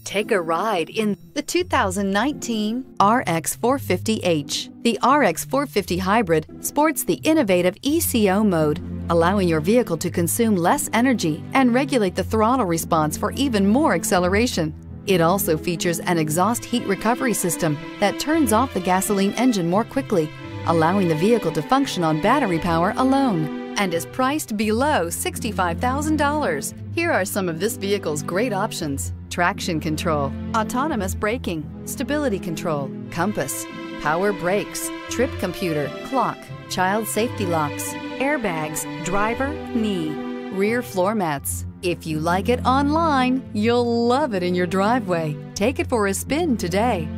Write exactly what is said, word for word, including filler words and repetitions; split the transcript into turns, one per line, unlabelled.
Take a ride in the two thousand nineteen R X four fifty H. The R X four fifty Hybrid sports the innovative E C O mode, allowing your vehicle to consume less energy and regulate the throttle response for even more acceleration. It also features an exhaust heat recovery system that turns off the gasoline engine more quickly, allowing the vehicle to function on battery power alone, and is priced below sixty-five thousand dollars. Here are some of this vehicle's great options: traction control, autonomous braking, stability control, compass, power brakes, trip computer, clock, child safety locks, airbags, driver, knee, rear floor mats. If you like it online, you'll love it in your driveway. Take it for a spin today.